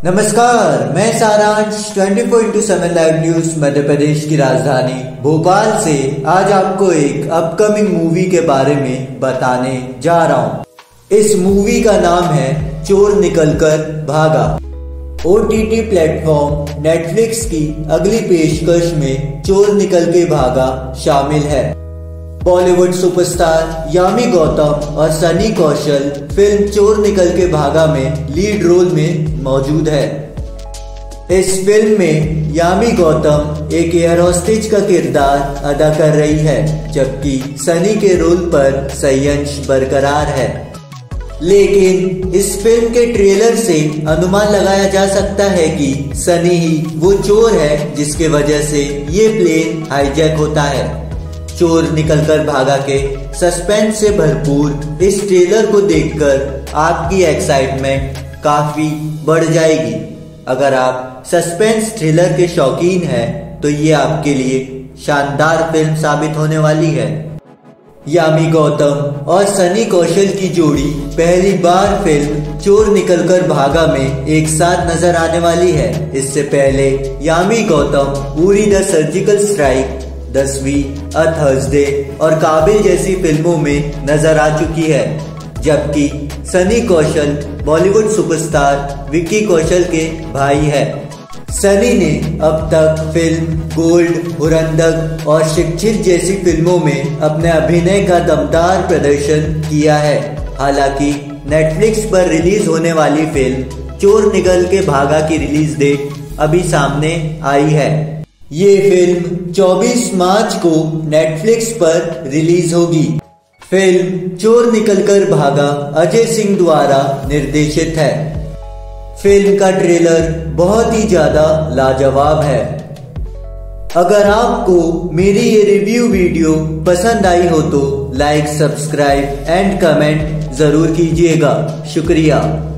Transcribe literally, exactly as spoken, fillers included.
नमस्कार, मैं सारांश चौबीस इंटू सात लाइव न्यूज मध्य प्रदेश की राजधानी भोपाल से आज आपको एक अपकमिंग मूवी के बारे में बताने जा रहा हूँ। इस मूवी का नाम है चोर निकलकर भागा। ओटीटी प्लेटफॉर्म नेटफ्लिक्स की अगली पेशकश में चोर निकल के भागा शामिल है। बॉलीवुड सुपरस्टार यामी गौतम और सनी कौशल फिल्म चोर निकल के भागा में लीड रोल में मौजूद है। इस फिल्म में यामी गौतम एक एयर होस्टेज का किरदार अदा कर रही है, जबकि सनी के रोल पर सयंश बरकरार है। लेकिन इस फिल्म के ट्रेलर से अनुमान लगाया जा सकता है कि सनी ही वो चोर है जिसके वजह से ये प्लेन हाईजैक होता है। चोर निकलकर भागा के सस्पेंस से भरपूर इस ट्रेलर को देखकर आपकी एक्साइटमेंट काफी बढ़ जाएगी। अगर आप सस्पेंस थ्रिलर के शौकीन हैं तो ये आपके लिए शानदार फिल्म साबित होने वाली है। यामी गौतम और सनी कौशल की जोड़ी पहली बार फिल्म चोर निकलकर भागा में एक साथ नजर आने वाली है। इससे पहले Yami Gautam Uri the surgical strike, Dasvi, a Thursday और काबिल जैसी फिल्मों में नजर आ चुकी है, जबकि सनी कौशल बॉलीवुड सुपरस्टार विक्की कौशल के भाई है। सनी ने अब तक फिल्म गोल्ड, धुरंधर और शिक्षित जैसी फिल्मों में अपने अभिनय का दमदार प्रदर्शन किया है। हालांकि नेटफ्लिक्स पर रिलीज होने वाली फिल्म चोर निकल के भागा की रिलीज डेट अभी सामने आई है। ये फिल्म चौबीस मार्च को नेटफ्लिक्स पर रिलीज होगी। फिल्म चोर निकलकर भागा अजय सिंह द्वारा निर्देशित है। फिल्म का ट्रेलर बहुत ही ज्यादा लाजवाब है। अगर आपको मेरी ये रिव्यू वीडियो पसंद आई हो तो लाइक, सब्सक्राइब एंड कमेंट जरूर कीजिएगा। शुक्रिया।